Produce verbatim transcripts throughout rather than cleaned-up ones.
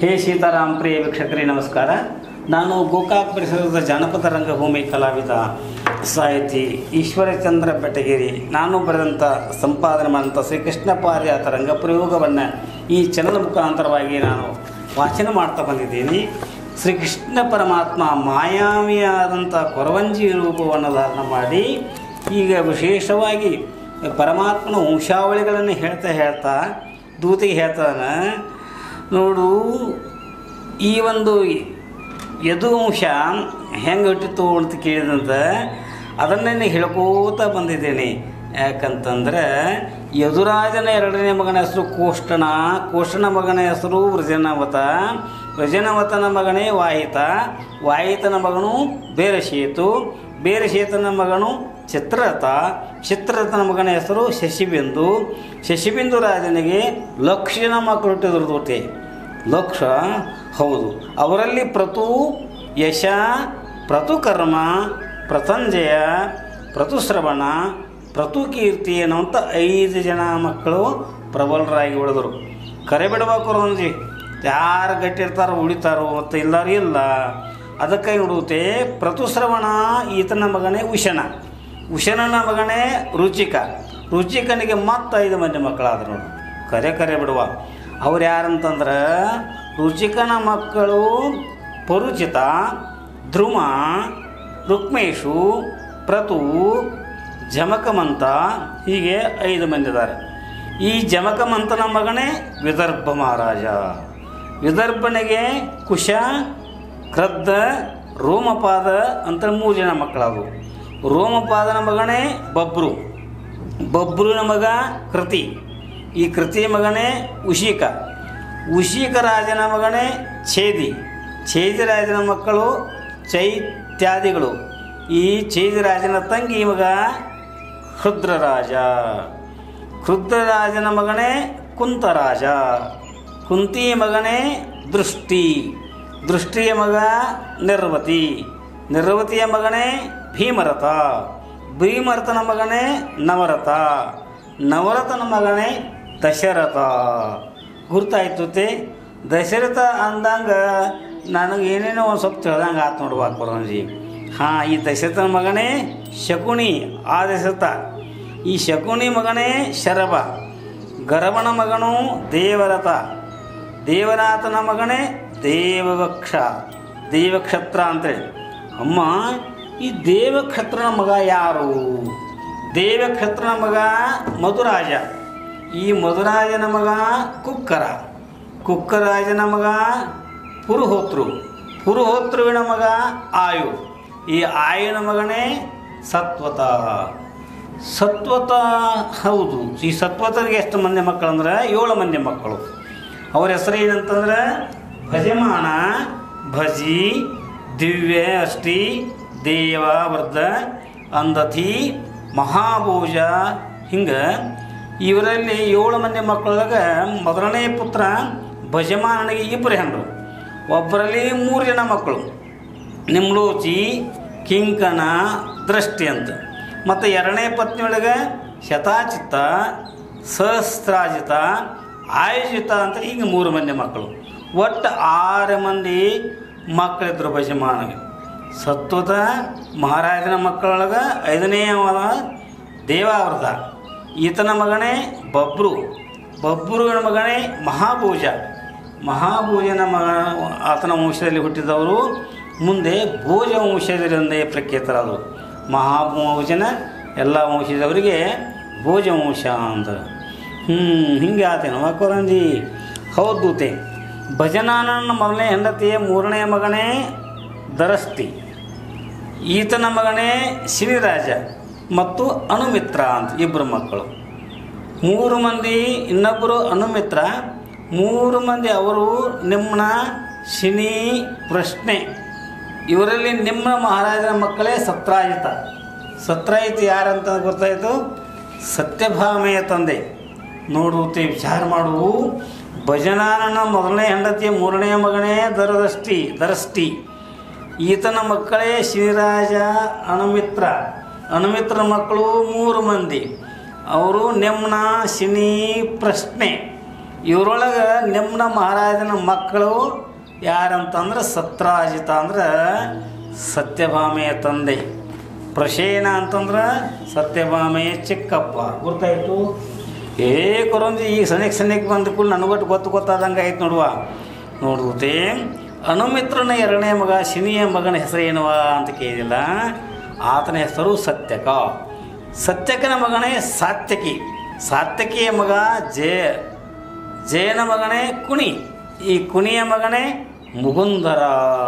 ಹೇ ಸೀತಾರಾಮ್ ಪ್ರಿಯ ವೀಕ್ಷಕರೇ ನಮಸ್ಕಾರ. ನಾನು ಗೋಕಾಕ್ ಪರಿಸರದ ಜಾನಪದ ರಂಗಭೂಮಿ ಕಲಾವಿದ ಸಾಹಿತಿ ಈಶ್ವರಚಂದ್ರ ಬೆಟಗೇರಿ. ನಾನು ಬರೆದಂಥ ಸಂಪಾದನೆ ಮಾಡಿದಂಥ ಶ್ರೀಕೃಷ್ಣ ಪಾರಿಜಾತ ರಂಗಪ್ರಯೋಗವನ್ನು ಈ ಚಾನಲ್ ಮುಖಾಂತರವಾಗಿ ನಾನು ವಾಚನ ಮಾಡ್ತಾ ಬಂದಿದ್ದೀನಿ. ಶ್ರೀಕೃಷ್ಣ ಪರಮಾತ್ಮ ಮಾಯಾವಿಯಾದಂಥ ಕೊರವಂಜಿ ರೂಪವನ್ನು ಧಾರಣ ಮಾಡಿ ಈಗ ವಿಶೇಷವಾಗಿ ಪರಮಾತ್ಮನ ವಂಶಾವಳಿಗಳನ್ನು ಹೇಳ್ತಾ ಹೇಳ್ತಾ ದೂತಿಗೆ ಹೇಳ್ತಾನೆ, ನೋಡು ಈ ಒಂದು ಯದುವಂಶ ಹೆಂಗೆ ಹುಟ್ಟಿತು ಅಂತ ಕೇಳಿದಂತೆ ಅದನ್ನೇ ಹೇಳ್ಕೋತ ಬಂದಿದ್ದೇನೆ. ಯಾಕಂತಂದ್ರೆ ಯದುರಾಜನ ಎರಡನೇ ಮಗನ ಹೆಸರು ಕೋಷ್ಟಣ, ಕೋಷ್ಟಣ ಮಗನ ಹೆಸರು ವೃಜನವತ, ವೃಜನವತನ ಮಗನೇ ವಾಹಿತ, ವಾಹಿತನ ಮಗನು ಬೇರಶೇತು, ಬೇರಶೇತನ ಮಗನು ಚಿತ್ರರಥ, ಚಿತ್ರರಥನ ಮಗನ ಹೆಸರು ಶಶಿಬಿಂದು, ಶಶಿಬಿಂದು ರಾಜನಿಗೆ ಲಕ್ಷ ಜನ ಮಕ್ಕಳು ಹುಟ್ಟಿದ್ರು. ದೊಡ್ಡೆ ಲಕ್ಷ ಹೌದು. ಅವರಲ್ಲಿ ಪ್ರತು ಯಶ, ಪ್ರತುಕರ್ಮ, ಪ್ರತಂಜಯ, ಪ್ರತುಶ್ರವಣ, ಪ್ರತುಕೀರ್ತಿ ಅನ್ನುವಂಥ ಐದು ಜನ ಮಕ್ಕಳು ಪ್ರಬಲರಾಗಿ ಉಳಿದರು. ಕರೆ ಬಿಡುವ ಕೊರವಂಜಿ ಯಾರು ಗಟ್ಟಿರ್ತಾರೋ ಉಳಿತಾರೋ ಮತ್ತು ಎಲ್ಲರೂ ಇಲ್ಲ. ಅದಕ್ಕಾಗಿ ನೋಡುತ್ತೆ ಪ್ರತುಶ್ರವಣ ಈತನ ಮಗನೇ ಉಷಣ, ಉಷಣನ ಮಗನೇ ರುಚಿಕ, ರುಚಿಕನಿಗೆ ಮತ್ತೆ ಐದು ಮಂದಿ ಮಕ್ಕಳಾದ್ರು ನೋಡು. ಕರೆ ಕರೆ ಬಿಡುವ ಅವ್ರು ಯಾರಂತಂದ್ರೆ ರುಚಿಕನ ಮಕ್ಕಳು ಪರುಚಿತ, ಧ್ರುವ, ರುಕ್ಮೇಶು, ಪ್ರತು, ಜಮಕಮಂತ, ಹೀಗೆ ಐದು ಮಂದಿ ಇದ್ದಾರೆ. ಈ ಜಮಕಮಂತನ ಮಗನೇ ವಿದರ್ಭ ಮಹಾರಾಜ. ವಿದರ್ಭನಿಗೆ ಕುಶ, ಕ್ರದ್ದ, ರೋಮಪಾದ ಅಂತ ಮೂರು ಜನ ಮಕ್ಕಳಾದವು. ರೋಮಪಾದನ ಮಗನೇ ಬಬ್ರು, ಬಬ್ರುವಿನ ಮಗ ಕೃತಿ, ಈ ಕೃತಿಯ ಮಗನೇ ಉಶಿಕ, ಉಶಿಕ ರಾಜನ ಮಗನೇ ಛೇದಿ, ಛೇದಿರಾಜನ ಮಕ್ಕಳು ಚೈತ್ಯಾದಿಗಳು. ಈ ಛೇದಿರಾಜನ ತಂಗಿ ಮಗ ಕ್ಷುದ್ರರಾಜ, ಕ್ಷುದ್ರರಾಜನ ಮಗನೇ ಕುಂತರಾಜ, ಕುಂತಿಯ ಮಗನೇ ದೃಷ್ಟಿ, ದೃಷ್ಟಿಯ ಮಗ ನಿರ್ವತಿ, ನಿರ್ವತಿಯ ಮಗನೇ ಭೀಮರಥ, ಭೀಮರಥನ ಮಗನೇ ನವರಥ, ನವರಥನ ಮಗನೇ ದಶರಥ. ಗುರ್ತಾಯ್ತುತ್ತೆ ದಶರಥ ಅಂದಂಗೆ ನನಗೆ ಏನೇನೋ ಒಂದು ಸ್ವಲ್ಪ ತಿಳ್ದಂಗೆ ಆತು ನೋಡುವ ಕೊರಂಜಿ. ಹಾಂ, ಈ ದಶರಥನ ಮಗನೇ ಶಕುನಿ, ಆ ದಶರಥ. ಈ ಶಕುನಿ ಮಗನೇ ಶರಭ, ಗರವನ ಮಗನು ದೇವರಥ, ದೇವರಾತನ ಮಗನೇ ದೇವವಕ್ಷ, ದೇವಕ್ಷತ್ರ ಅಂತೇಳಿ. ಅಮ್ಮ, ಈ ದೇವಕ್ಷತ್ರನ ಮಗ ಯಾರು? ದೇವಕ್ಷತ್ರನ ಮಗ ಮಧುರಾಜ, ಈ ಮಧುರಾಜನ ಮಗ ಕುಕ್ಕರ, ಕುಕ್ಕರಾಜನ ಮಗ ಪುರುಹೋತೃ, ಪುರುಹೋತೃವಿನ ಮಗ ಆಯು, ಈ ಆಯುನ ಮಗನೇ ಸತ್ವತ. ಸತ್ವತ ಹೌದು. ಈ ಸತ್ವತರಿಗೆ ಎಷ್ಟು ಮಂದಿ ಮಕ್ಕಳು ಅಂದ್ರೆ ಏಳು ಮಂದಿ ಮಕ್ಕಳು. ಅವ್ರ ಹೆಸರು ಏನಂತಂದ್ರೆ ಭಜಮಾನ, ಭಜಿ, ದಿವ್ಯ ಅಷ್ಟಿ, ದೇವಾವರ್ಧ, ಅಂದಥಿ, ಮಹಾಭೋಜ. ಹಿಂಗೆ ಇವರಲ್ಲಿ ಏಳು ಮಂದಿ ಮಕ್ಕಳಾಗ ಮೊದಲನೇ ಪುತ್ರ ಭಜಮಾನನಿಗೆ ಇಬ್ಬರು ಹೆಣ್ಣು, ಒಬ್ಬರಲ್ಲಿ ಮೂರು ಜನ ಮಕ್ಕಳು, ನಿಮ್ಲೋಚಿ, ಕಿಂಕಣ, ದೃಷ್ಟಿ ಅಂತ. ಮತ್ತು ಎರಡನೇ ಪತ್ನಿಯೊಳಗೆ ಶತಾಚಿತ್ತ, ಸಹಸ್ರಾಜಿತ, ಆಯುಜಿತ ಅಂತ ಈಗ ಮೂರು ಮಂದಿ ಮಕ್ಕಳು. ಒಟ್ಟು ಆರು ಮಂದಿ ಮಕ್ಕಳಿದ್ರು ಭಜಮಾನಿಗೆ. ಸತ್ವತ ಮಹಾರಾಜನ ಮಕ್ಕಳೊಳಗೆ ಐದನೇ ದೇವಾವೃತ, ಈತನ ಮಗನೇ ಬಬ್ರು, ಬಬ್ರುವಿನ ಮಗನೇ ಮಹಾಭೋಜ, ಮಹಾಭೋಜನ ಮಗ ಆತನ ವಂಶದಲ್ಲಿ ಹುಟ್ಟಿದವರು ಮುಂದೆ ಭೋಜ ವಂಶದಲ್ಲಿಂದೇ ಪ್ರಖ್ಯಾತರಾದರು. ಮಹಾಭೋಜನ ಎಲ್ಲ ವಂಶದವರಿಗೆ ಭೋಜ ವಂಶ ಅಂತ. ಹ್ಞೂ ಹಿಂಗೆ ಆತೇನವ ಕೊರಂಜಿ. ಹೌದೂತೆ ಭಜನಾನನ ಮೊದಲನೇ ಹೆಂಡತಿಯ ಮೂರನೇ ಮಗನೇ ದರಸ್ತಿ, ಈತನ ಮಗನೇ ಶಿನಿರಾಜ ಮತ್ತು ಅನುಮಿತ್ರ ಅಂತ ಇಬ್ಬರು ಮಕ್ಕಳು. ಮೂರು ಮಂದಿ ಇನ್ನೊಬ್ಬರು ಅನುಮಿತ್ರ, ಮೂರು ಮಂದಿ ಅವರು ನಿಮ್ನ, ಶಿನಿ, ಪ್ರಶ್ನೆ. ಇವರಲ್ಲಿ ನಿಮ್ಮ ಮಹಾರಾಜನ ಮಕ್ಕಳೇ ಸತ್ರಾಜಿತ. ಸತ್ರಾಜಿತ ಯಾರಂತ ಗೊತ್ತಾಯಿತು? ಸತ್ಯಭಾಮೆಯ ತಂದೆ. ನೋಡುತ್ತೆ ವಿಚಾರ ಮಾಡು. ಭಜನಾನನ ಮೊದಲನೇ ಹೆಂಡತಿಯ ಮೂರನೇ ಮಗನೇ ದರದಷ್ಟಿ, ದರಷ್ಟಿ, ಈತನ ಮಕ್ಕಳೇ ಶಿನಿರಾಜ, ಅನುಮಿತ್ರ. ಅನುಮಿತ್ರನ ಮಕ್ಕಳು ಮೂರು ಮಂದಿ, ಅವರು ನೆಮ್ನ, ಶಿನಿ, ಪ್ರಶ್ನೆ. ಇವರೊಳಗೆ ನಿಮ್ನ ಮಹಾರಾಜನ ಮಕ್ಕಳು ಯಾರಂತಂದ್ರೆ ಸತ್ರಾಜಿತ ಅಂದ್ರೆ ಸತ್ಯಭಾಮೆಯ ತಂದೆ, ಪ್ರಸೇನ ಅಂತಂದ್ರೆ ಸತ್ಯಭಾಮೆಯ ಚಿಕ್ಕಪ್ಪ. ಗೊತ್ತಾಯಿತು? ಏ ಕೊರಂಜಿ ಈಗ ಸನಿಕ್ ಸನಿಕ್ ಬಂದ ಕೂಡ ನನಗೊಟ್ಟು ಗೊತ್ತು ಗೊತ್ತಾದಂಗೆ ಆಯ್ತು ನೋಡುವ. ನೋಡುತ್ತೆ ಅನುಮಿತ್ರನ ಎರಡನೇ ಮಗ ಶಿನಿಯ ಮಗನ ಹೆಸರೇನುವ ಅಂತ ಕೇಳಿದಿಲ್ಲ. ಆತನ ಹೆಸರು ಸತ್ಯಕ. ಸತ್ಯಕನ ಮಗನೇ ಸಾತ್ಯಕಿ. ಸಾತ್ಯಕಿಯ ಮಗ ಜಯ ಜಯನ ಮಗನೇ ಕುಣಿ. ಈ ಕುಣಿಯ ಮಗನೇ ಮುಗುಂದರ.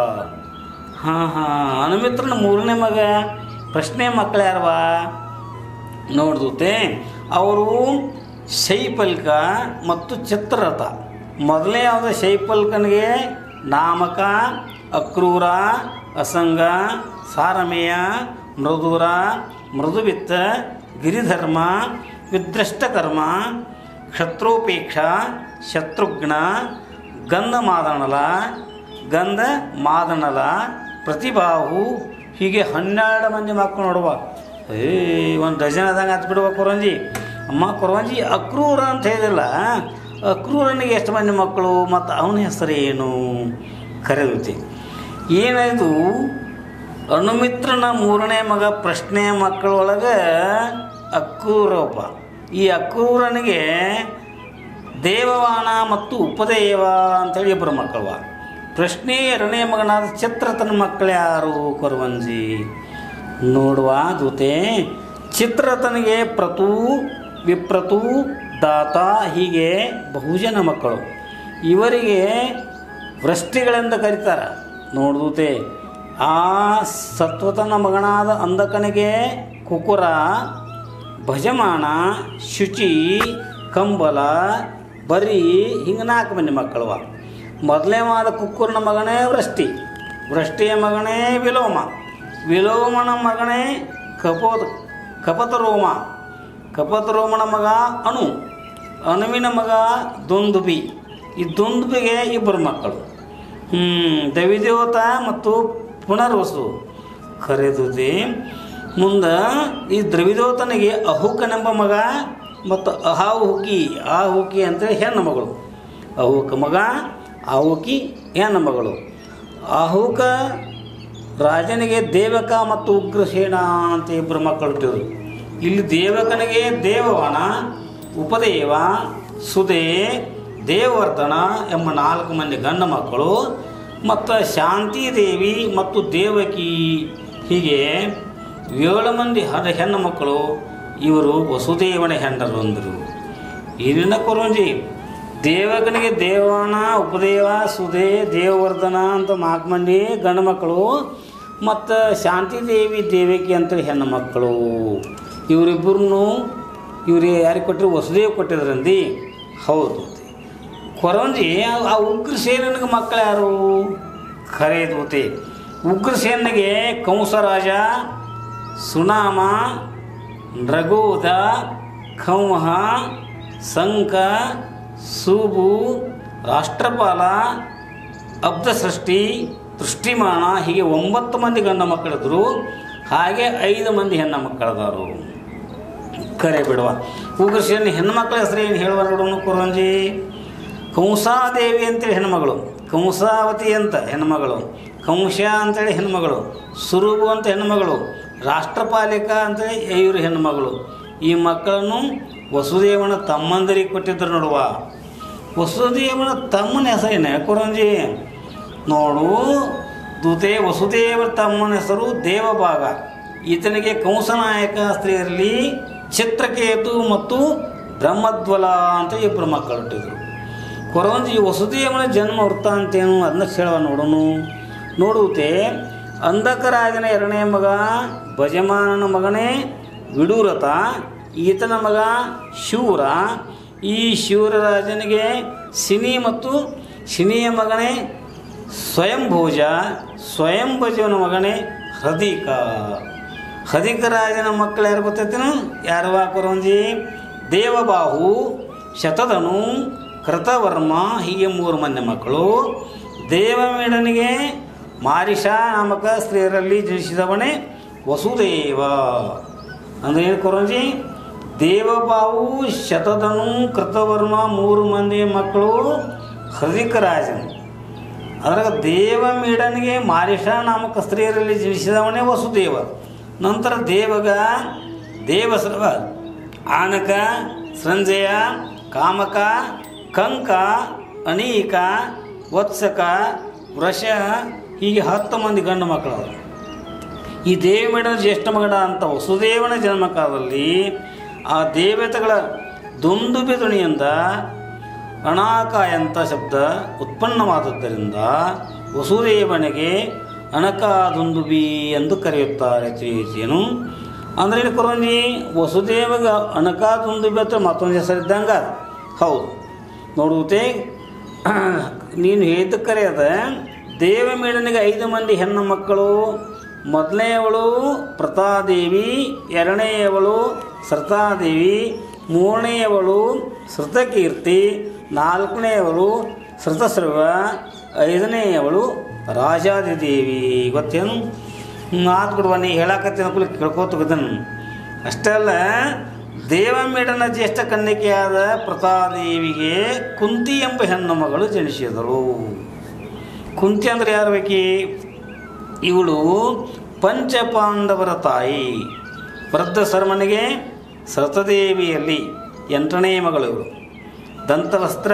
ಹಾಂ ಹಾಂ ಅನುಮಿತ್ರನ ಮೂರನೇ ಮಗ ಪ್ರಶ್ನೆ ಮಕ್ಕಳು ಯಾರವ ನೋಡ್ದುತ್ತೆ. ಅವರು ಶೈಪಲ್ಕ ಮತ್ತು ಚಿತ್ರರಥ. ಮೊದಲನೇ ಯಾವುದೋ ಶೈಪಲ್ಕನಿಗೆ ನಾಮಕ, ಅಕ್ರೂರ, ಅಸಂಗ, ಸಾರಮೇಯ, ಮೃದುರ, ಮೃದುವಿತ್ತ, ಗಿರಿಧರ್ಮ, ವಿದ್ರಷ್ಟಕರ್ಮ, ಕ್ಷತ್ರೋಪೇಕ್ಷ, ಶತ್ರುಘ್ನ, ಗಂಧ ಮಾದನಲ, ಗಂಧ ಮಾದನಲ, ಪ್ರತಿಭಾವು, ಹೀಗೆ ಹನ್ನೆರಡು ಮಂದಿ ಮಕ್ಕಳು ನೋಡುವ. ಏ ಒಂದು ಡಜನ್ ಆದಂಗೆ ಹತ್ತು ಬಿಡುವ ಕೊರಂಜಿ. ಅಮ್ಮ ಕೊರಂಜಿ ಅಕ್ರೂರ ಅಂತ ಹೇಳಿದಿಲ್ಲ, ಅಕ್ರೂರನಿಗೆ ಎಷ್ಟು ಮಂದಿ ಮಕ್ಕಳು ಮತ್ತು ಅವನ ಹೆಸರು ಏನು ಕರೆಯುತ್ತೆ. ಏನಾಯಿತು? ಅನುಮಿತ್ರನ ಮೂರನೇ ಮಗ ಪ್ರಶ್ನೆಯ ಮಕ್ಕಳೊಳಗೆ ಅಕ್ರೂರ ಒಬ್ಬ. ಈ ಅಕ್ರೂರನಿಗೆ ದೇವವಾನ ಮತ್ತು ಉಪದೇವ ಅಂಥೇಳಿ ಇಬ್ಬರು ಮಕ್ಕಳುವ. ಪ್ರಶ್ನೆ ಎರಡನೇ ಮಗನಾದ ಚಿತ್ರತನ ಮಕ್ಕಳು ಯಾರು ಕೊರವಂಜಿ ನೋಡುವ ದೂತೆ. ಚಿತ್ರತನಿಗೆ ಪ್ರತು, ವಿಪ್ರತು, ದಾತ, ಹೀಗೆ ಬಹುಜನ ಮಕ್ಕಳು. ಇವರಿಗೆ ವೃಷ್ಟಿಗಳೆಂದು ಕರೀತಾರೆ ನೋಡ್ದೂತೆ. ಆ ಸತ್ವತನ ಮಗನಾದ ಅಂಧಕನಿಗೆ ಕುಕುರ, ಭಜಮಾನ, ಶುಚಿ, ಕಂಬಲ, ಬರಿ, ಹಿಂಗೆ ನಾಲ್ಕು ಮಂದಿ ಮಕ್ಕಳುವ. ಮೊದಲನೇವಾದ ಕುಕ್ಕುರನ ಮಗನೇ ವೃಷ್ಟಿ, ವೃಷ್ಟಿಯ ಮಗನೇ ವಿಲೋಮ, ವಿಲೋಮನ ಮಗನೇ ಕಪೋತ್ ಕಪತರೋಮ, ಕಪತರೋಮನ ಮಗ ಅಣು, ಅಣುವಿನ ಮಗ ದುಂದುಬಿ. ಈ ದುಂದುಬಿಗೆ ಇಬ್ಬರು ಮಕ್ಕಳು. ಹ್ಞೂ ದವಿದೇವತ ಮತ್ತು ಪುನರ್ವಸು ಕರೆದುತಿ. ಮುಂದೆ ಈ ದ್ರವಿದೇವತನಿಗೆ ಅಹುಕನೆಂಬ ಮಗ ಮತ್ತು ಅಹಾಹುಕಿ, ಆಹುಕಿ ಅಂತೇಳಿ ಹೆಣ್ಣು ಮಗಳು. ಅಹುಕ ಮಗ, ಆಹುಕಿ ಹೆಣ್ಣು ಮಗಳು. ಆಹುಕ ರಾಜನಿಗೆ ದೇವಕ ಮತ್ತು ಉಗ್ರಸೇನ ಅಂತ ಇಬ್ಬರು ಮಕ್ಕಳು ಹುಟ್ಟಿದರು. ಇಲ್ಲಿ ದೇವಕನಿಗೆ ದೇವವನ, ಉಪದೇವ, ಸುದೇ, ದೇವವರ್ಧನ ಎಂಬ ನಾಲ್ಕು ಮಂದಿ ಗಂಡು ಮಕ್ಕಳು ಮತ್ತು ಶಾಂತಿದೇವಿ ಮತ್ತು ದೇವಕಿ, ಹೀಗೆ ಏಳು ಮಂದಿ ಹದ ಹೆಣ್ಣು ಮಕ್ಕಳು. ಇವರು ವಸುದೇವನ ಹೆಂಡರು ಅಂದರು. ಇಲ್ಲಿನ ಕೊರಂಜಿ ದೇವಕನಿಗೆ ದೇವನ, ಉಪದೇವ, ಸುದೇ, ದೇವವರ್ಧನ ಅಂತ ನಾಲ್ಕು ಮಂದಿ ಗಂಡು ಮಕ್ಕಳು ಮತ್ತು ಶಾಂತಿದೇವಿ, ದೇವಕಿ ಅಂತೇಳಿ ಹೆಣ್ಣು ಮಕ್ಕಳು. ಇವರಿಬ್ಬರನ್ನು ಇವ್ರಿಗೆ ಯಾರಿಗೆ ಕೊಟ್ಟರು? ವಸುದೇವ್ ಕೊಟ್ಟಿದ್ರಂದು. ಹೌದು ಕೊರಂಜಿ. ಆ ಉಗ್ರಸೇನಿಗೆ ಮಕ್ಕಳು ಯಾರು ಕರೆದೂತೆ. ಉಗ್ರಸೇನಿಗೆ ಕಂಸರಾಜ, ಸುನಾಮ, ನೃಗೋಧ, ಖಂಹ, ಸಂಕ, ಸೂಬು, ರಾಷ್ಟ್ರಪಾಲ, ಅಬ್ಧಸೃಷ್ಟಿ, ದೃಷ್ಟಿಮಾನ, ಹೀಗೆ ಒಂಬತ್ತು ಮಂದಿ ಗಂಡ ಮಕ್ಕಳಿದ್ರು. ಹಾಗೆ ಐದು ಮಂದಿ ಹೆಣ್ಣು ಮಕ್ಕಳದಾರು. ಕರೆ ಬಿಡುವ. ಉಗ್ರಸೇನ ಹೆಣ್ಣು ಮಕ್ಕಳ ಹೆಸರು ಏನು ಹೇಳುವ ನೋಡೋಣ ಕೊರಂಜಿ. ಕಂಸಾದೇವಿ ಅಂತೇಳಿ ಹೆಣ್ಮಗಳು, ಕಂಸಾವತಿ ಅಂತ ಹೆಣ್ಮಗಳು, ಕಂಶ ಅಂತೇಳಿ ಹೆಣ್ಮಗಳು, ಸುರುಬು ಅಂತ ಹೆಣ್ಮಗಳು, ರಾಷ್ಟ್ರಪಾಲಿಕ ಅಂತೇಳಿ ಇವರು ಹೆಣ್ಮಗಳು. ಈ ಮಕ್ಕಳನ್ನು ವಸುದೇವನ ತಮ್ಮಂದರಿಗೆ ಕೊಟ್ಟಿದ್ದರು ನೋಡುವ. ವಸುದೇವನ ತಮ್ಮನ ಹೆಸರೇನೆ ಕೊರಂಜಿ ನೋಡು ದೂತೆ. ವಸುದೇವರ ತಮ್ಮನ ಹೆಸರು ದೇವಭಾಗ. ಈತನಿಗೆ ಕಂಸನಾಯಕ ಸ್ತ್ರೀಯರಲ್ಲಿ ಚಿತ್ರಕೇತು ಮತ್ತು ಬ್ರಹ್ಮಧ್ವಲ ಅಂತ ಇಬ್ಬರು ಮಕ್ಕಳು ಹುಟ್ಟಿದ್ರು. ಕೊರಂಜಿ ವಸುದೇವನ ಜನ್ಮ ವೃತ್ತಾಂತೇನು ಅದನ್ನ ಹೇಳುವ ನೋಡೋಣ. ನೋಡುತ್ತೆ ಅಂಧಕರಾಜನ ಎರಡನೇ ಮಗ ಭಜಮಾನನ ಮಗನೇ ವಿಡೂರಥ. ಈತನ ಮಗ ಶೂರ. ಈ ಶೂರರಾಜನಿಗೆ ಶಿನಿ ಮತ್ತು ಶಿನಿಯ ಮಗನೇ ಸ್ವಯಂಭೋಜ. ಸ್ವಯಂಭೋಜನ ಮಗನೇ ಹೃದಿಕ. ಹೃದಿಕ ರಾಜನ ಮಕ್ಕಳು ಯಾರು ಗೊತ್ತೈತೇನು? ಯಾರವ ಕೊರಂಜಿ? ದೇವಬಾಹು, ಶತಧನು, ಕೃತವರ್ಮ, ಹೀಗೆ ಮೂರು ಮಂದಿ ಮಕ್ಕಳು. ದೇವಮೇಡನಿಗೆ ಮಾರಿಷ ನಾಮಕ ಸ್ತ್ರೀಯರಲ್ಲಿ ಜನಿಸಿದವನೇ ವಸುದೇವ. ಅಂದರೆ ಏನು ಕೊರಂಜಿ? ದೇವಬಾವು, ಶತಧನು, ಕೃತವರ್ಮ ಮೂರು ಮಂದಿ ಮಕ್ಕಳು ಹೃದಿಕರಾಜನು. ಅದ್ರಾಗ ದೇವಮೀಡನಿಗೆ ಮಾರಿಷ ನಾಮಕ ಸ್ತ್ರೀಯರಲ್ಲಿ ಜನಿಸಿದವನೇ ವಸುದೇವ. ನಂತರ ದೇವಗ, ದೇವಸರ್ವ, ಆನಕ, ಸಂಜಯ, ಕಾಮಕ, ಕಂಕ, ಅನೀಕ, ವತ್ಸಕ, ವೃಷ ಹೀಗೆ ಹತ್ತು ಮಂದಿ ಗಂಡು ಮಕ್ಕಳು. ಈ ದೇವಮೀಡನ ಜ್ಯೇಷ್ಠ ಮಗನ ಅಂತ ವಸುದೇವನ ಜನ್ಮಕಾಲದಲ್ಲಿ ಆ ದೇವತೆಗಳ ದುಂದುಬಿ ಧ್ವನಿಯಿಂದ ಅಣಾಕ ಎಂಥ ಶಬ್ದ ಉತ್ಪನ್ನವಾದದ್ದರಿಂದ ವಸುದೇವನಿಗೆ ಅಣಕಾದುಂದುಬಿ ಎಂದು ಕರೆಯುತ್ತಾರೆ. ಏನು ಅಂದರೆ ಇಲ್ಲಿ ಕೊರಂಜಿ ವಸುದೇವಗ ಅಣಕಾದುಂದುಬಿ ಅಂತ ಮತ್ತೊಂದು ಹೆಸರಿದ್ದಂಗ ಹೌದು ನೋಡುತ್ತೆ. ನೀನು ಹೇಳಿದ ಕರೆಯದ ದೇವಮೀಡನಿಗೆ ಐದು ಮಂದಿ ಹೆಣ್ಣು ಮಕ್ಕಳು. ಮೊದಲನೆಯವಳು ಪ್ರತಾದೇವಿ, ಎರಡನೆಯವಳು ಸೃತಾದೇವಿ, ಮೂರನೆಯವಳು ಸೃತಕೀರ್ತಿ, ನಾಲ್ಕನೆಯವಳು ಸೃತಸ್ರವ, ಐದನೆಯವಳು ರಾಜಾದಿದೇವಿ. ಗೊತ್ತೇನು? ಮಾತು ಬಿಡುವ, ನೀ ಹೇಳಕತ್ತಿ ಅನ್ಕೂಲ ಕೇಳ್ಕೋತಗದನು. ಅಷ್ಟೇ ಅಲ್ಲ, ದೇವಮೀಡನ ಜ್ಯೇಷ್ಠ ಕನ್ನಿಕೆಯಾದ ಪ್ರತಾದೇವಿಗೆ ಕುಂತಿ ಎಂಬ ಹೆಣ್ಣು ಮಗಳು ಜನಿಸಿದರು. ಕುಂತಿ ಅಂದರೆ ಯಾರು ಬೇಕಿ? ಇವಳು ಪಂಚಪಾಂಡವರ ತಾಯಿ. ವೃದ್ಧ ಶರ್ಮನಿಗೆ ಸರತದೇವಿಯಲ್ಲಿ ಎಂಟನೇ ಮಗಳು ಇವಳು. ದಂತವಸ್ತ್ರ,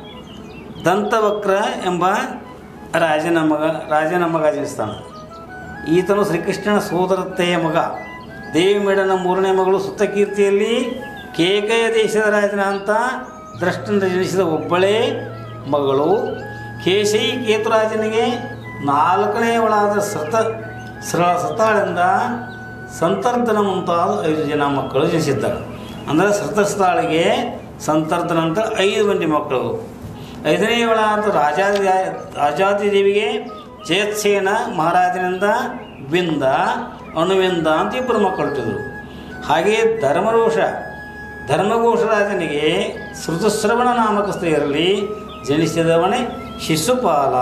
ದಂತವಕ್ರ ಎಂಬ ರಾಜನ ಮಗ ರಾಜನ ಮಗ ಜನಿಸ್ತಾನೆ. ಈತನು ಶ್ರೀಕೃಷ್ಣನ ಸೋದರತ್ತೆಯ ಮಗ. ದೇವಿಮೀಡನ ಮೂರನೇ ಮಗಳು ಸುತ್ತಕೀರ್ತಿಯಲ್ಲಿ ಕೇಕಯ ದೇಶದ ರಾಜನ ಅಂತ ದ್ರಷ್ಟನಿಂದ ಜನಿಸಿದ ಒಬ್ಬಳೇ ಮಗಳು. ಕೇಶಿ ಕೇತುರಾಜನಿಗೆ ನಾಲ್ಕನೆಯವಳಾದ ಸತ ಸ್ರ ಸತಾಳಿಂದ ಸಂತರ್ಧನ ಮುಂತಾದ ಐದು ಜನ ಮಕ್ಕಳು ಜನಿಸಿದ್ದಾರೆ. ಅಂದರೆ ಸತಸ್ಥಾಳಿಗೆ ಸಂತರ್ಧನ ಅಂತ ಐದು ಮಂದಿ ಮಕ್ಕಳು. ಐದನೆಯವಳಾದ ರಾಜಾದಿ ರಾಜಾದಿದೇವಿಗೆ ಜಯತ್ಸೇನ ಮಹಾರಾಜನಿಂದ ಬಿಂದ, ಅನುವಿಂದ ಅಂತ ಇಬ್ಬರು ಮಕ್ಕಳು ಹುಟ್ಟಿದರು. ಹಾಗೆಯೇ ಧರ್ಮರೋಷ ಧರ್ಮಘೋಷ ರಾಜನಿಗೆ ಶ್ರುತಶ್ರವಣ ನಾಮಕ ಸ್ತ್ರೀಯರಲ್ಲಿ ಜನಿಸಿದವನೇ ಶಿಶುಪಾಲ.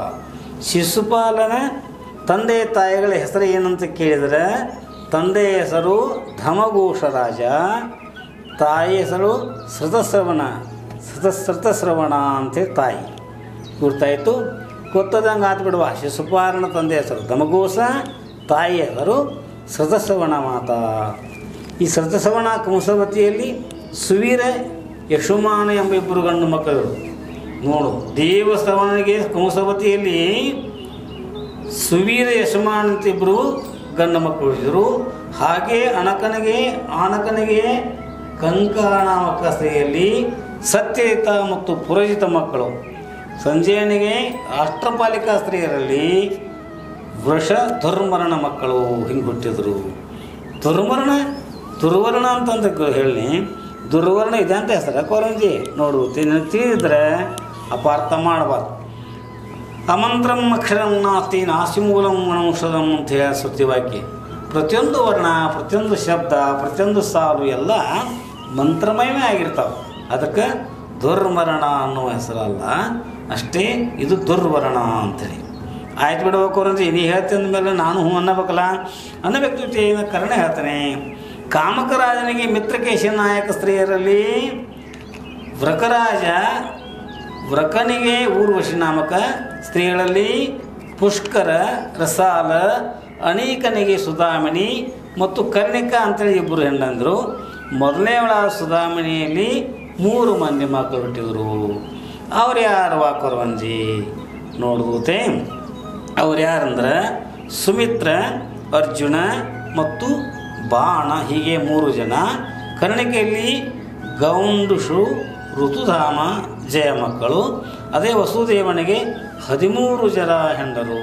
ಶಿಶುಪಾಲನ ತಂದೆ ತಾಯಿಗಳ ಹೆಸರು ಏನಂತ ಕೇಳಿದರೆ, ತಂದೆಯ ಹೆಸರು ಧಮಘೋಷ ರಾಜ, ತಾಯಿ ಹೆಸರು ಶ್ರುತಶ್ರವಣ ಶ್ರುತ ಶ್ರುತಶ್ರವಣ ಅಂತೇಳಿ ತಾಯಿ. ಗುರ್ತಾಯಿತು? ಗೊತ್ತದಂಗೆ ಆತು ಬಿಡುವ. ಶಿಶುಪಾಲನ ತಂದೆ ಹೆಸರು ಧಮಘೋಷ, ತಾಯಿ ಹೆಸರು ಶ್ರುತಶ್ರವಣ ಮಾತಾ. ಈ ಶ್ರುತಶ್ರವಣ ಕಂಸವತಿಯಲ್ಲಿ ಸುವೀರ, ಯಶುಮಾನ ಎಂಬ ಇಬ್ಬರು ಗಂಡು ಮಕ್ಕಳು. ನೋಡು, ದೇವಶ್ರವಣನಿಗೆ ಕಂಸವತಿಯಲ್ಲಿ ಸುವೀರ, ಯಶುಮಾನ ಅಂತ ಇಬ್ಬರು ಗಂಡು ಮಕ್ಕಳು ಇದ್ದರು. ಹಾಗೆ ಅನಕನಿಗೆ ಆನಕನಿಗೆ ಕಂಕ ನಾಮಕ ಸ್ತ್ರೀಯಲ್ಲಿ ಸತ್ಯಜಿತ ಮತ್ತು ಪುರಜಿತ ಮಕ್ಕಳು. ಸಂಜಯನಿಗೆ ರಾಷ್ಟ್ರಪಾಲಿಕಾ ಸ್ತ್ರೀಯರಲ್ಲಿ ವೃಷ ದುರ್ಮರಣ ಮಕ್ಕಳು ಹಿಂಗೆ ಹುಟ್ಟಿದ್ರು. ದುರ್ಮರಣ ದುರ್ವರ್ಣ ಅಂತಂತ ಹೇಳಿ, ದುರ್ವರ್ಣ ಇದೆ ಅಂತ ಹೆಸರು ಕೊರಂಜಿ ನೋಡು. ತಿಳಿದಿದ್ರೆ ಅಪಾರ್ಥ ಮಾಡಬಾರ್ದು. ಅಮಂತ್ರಂ ಅಕ್ಷರಂ ನಾಸ್ತಿ ನಾಸ್ತಿ ಮೂಲಂ ಮನೌಷಧಂ ಅಂತ ಹೇಳಿ ಸುದ್ದಿವಾಕ್ಯ. ಪ್ರತಿಯೊಂದು ವರ್ಣ, ಪ್ರತಿಯೊಂದು ಶಬ್ದ, ಪ್ರತಿಯೊಂದು ಸಾಲು ಎಲ್ಲ ಮಂತ್ರಮಯವೇ ಆಗಿರ್ತಾವೆ. ಅದಕ್ಕೆ ದುರ್ಮರಣ ಅನ್ನೋ ಹೆಸರಲ್ಲ ಅಷ್ಟೇ, ಇದು ದುರ್ವರ್ಣ ಅಂಥೇಳಿ. ಆಯ್ತು ಬಿಡ್ಬೇಕು ಅವ್ರಂದ್ರೆ ನೀ ಹೇಳ್ತೀನಿ ಮೇಲೆ ನಾನು ಹ್ಞೂ ಅನ್ನಬೇಕಲ್ಲ. ಅನ್ನಬೇಕು ಕರ್ಣ ಹೇಳ್ತಾನೆ. ಕಾಮಕರಾಜನಿಗೆ ಮಿತ್ರಕೇಶ ನಾಯಕ ಸ್ತ್ರೀಯರಲ್ಲಿ ವ್ರಕರಾಜ, ವ್ರಕನಿಗೆ ಊರ್ವಶಿ ನಾಮಕ ಸ್ತ್ರೀಗಳಲ್ಲಿ ಪುಷ್ಕರ, ರಸಾಲ, ಅನೇಕನಿಗೆ ಸುಧಾಮಿನಿ ಮತ್ತು ಕರ್ಣಿಕಾ ಅಂತೇಳಿ ಇಬ್ಬರು ಹೆಣ್ಣಂದರು. ಮೊದಲನೇವಳಾದ ಸುಧಾಮಿನಿಯಲ್ಲಿ ಮೂರು ಮಂದಿ ಮಕ್ಕಳು ಹುಟ್ಟಿದರು. ಅವ್ರು ಯಾರು ವಾಕರ್ವಂಜಿ ನೋಡ್ಬೋತೆ. ಅವ್ರು ಯಾರಂದ್ರೆ ಸುಮಿತ್ರ, ಅರ್ಜುನ ಮತ್ತು ಬಾಣ, ಹೀಗೆ ಮೂರು ಜನ. ಕರ್ಣಿಕೆಯಲ್ಲಿ ಗೌಂಡುಷು, ಋತುಧಾಮ, ಜಯ ಮಕ್ಕಳು. ಅದೇ ವಸುದೇವನಿಗೆ ಹದಿಮೂರು ಜನ ಹೆಂಡರು.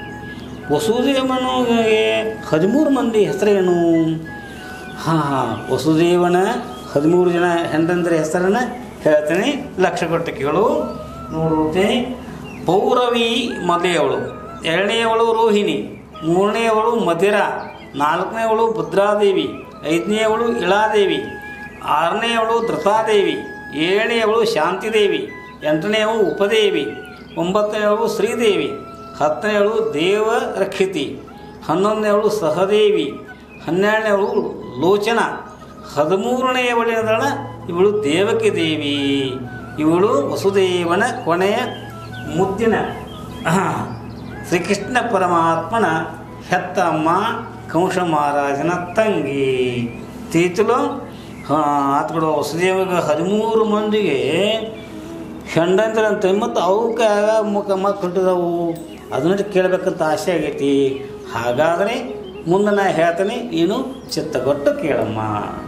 ವಸುದೇವನಿಗೆ ಹದಿಮೂರು ಮಂದಿ ಹೆಸರೇನು? ಹಾಂ ಹಾಂ ವಸುದೇವನ ಹದಿಮೂರು ಜನ ಹೆಂಡಂದ್ರೆ ಹೆಸರನ್ನು ಹೇಳ್ತೇನೆ, ಲಕ್ಷ ಕೊಟ್ಟಕಿಗಳು ನೋಡುತ್ತೆ. ಪೌರವಿ ಮೊದಲೆಯವಳು, ಎರಡನೆಯವಳು ರೋಹಿಣಿ, ಮೂರನೆಯವಳು ಮಧಿರ, ನಾಲ್ಕನೆಯವಳು ಭದ್ರಾದೇವಿ, ಐದನೆಯವಳು ಇಳಾದೇವಿ, ಆರನೆಯವಳು ಧೃತಾದೇವಿ, ಏಳನೆಯವಳು ಶಾಂತಿದೇವಿ, ಎಂಟನೆಯವಳು ಉಪದೇವಿ, ಒಂಬತ್ತನೆಯವಳು ಶ್ರೀದೇವಿ, ಹತ್ತನೆಯವಳು ದೇವರಕ್ಷಿತಿ, ಹನ್ನೊಂದನೆಯವಳು ಸಹದೇವಿ, ಹನ್ನೆರಡನೆಯವಳು ಲೋಚನ, ಹದಿಮೂರನೆಯ ಒಡೆಯದಳ ಇವಳು ದೇವಕಿ ದೇವಿ. ಇವಳು ವಸುದೇವನ ಕೊನೆಯ ಮುದ್ದಿನ ಶ್ರೀಕೃಷ್ಣ ಪರಮಾತ್ಮನ ಹೆತ್ತ ಅಮ್ಮ, ಕಂಸ ಮಹಾರಾಜನ ತಂಗಿ. ತೀತಲು ಆತ ಕೂಡ ವಸುದೇವಿಗೆ ಹದಿಮೂರು ಮಂದಿಗೆ ಹೆಂಡಂದ್ರಂತೆ, ಮತ್ತು ಅವಕ್ಕೆ ಮುಖ ಮಕ್ಕಳು ಹುಟ್ಟಿದವು. ಅದನ್ನ ಕೇಳಬೇಕಂತ ಆಸೆ ಆಗೈತಿ. ಹಾಗಾದರೆ ಮುಂದೆ ನಾ ಹೇಳ್ತೀನಿ, ನೀನು ಚಿತ್ತಗೊಟ್ಟು ಕೇಳಮ್ಮ.